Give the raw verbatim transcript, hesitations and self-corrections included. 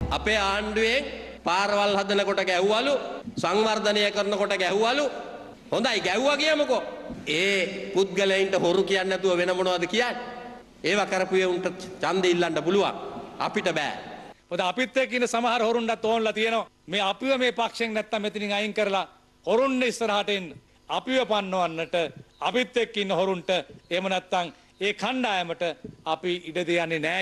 අපේ ආණ්ඩුවෙන් පාරවල් හදනකොට ගැහුවලු සංවර්ධනය කරනකොට ගැහුවලු හොඳයි ගැහුවා කියමුකෝ ඒ පුද්ගලයන්ට හොරු කියන්නේ නැතුව වෙන මොනවද කියන්නේ ඒව කරපුවේ උන්ට ඡන්දෙ ඉල්ලන්න පුළුවන් අපිට බෑ මොකද අපිත් එක්ක ඉන්න සමහර හොරුන්ටත් ඕන්ලා තියෙනවා මේ අපිව මේ පක්ෂෙන් නැත්තම් මෙතනින් අයින් කරලා හොරුන් ඉස්සරහට එන්න අපිව පන්නවන්නට අපිත් එක්ක ඉන්න හොරුන්ට එහෙම නැත්තම් ඒ කණ්ඩායමට අපි ඉඩ දෙන්නේ නැහැ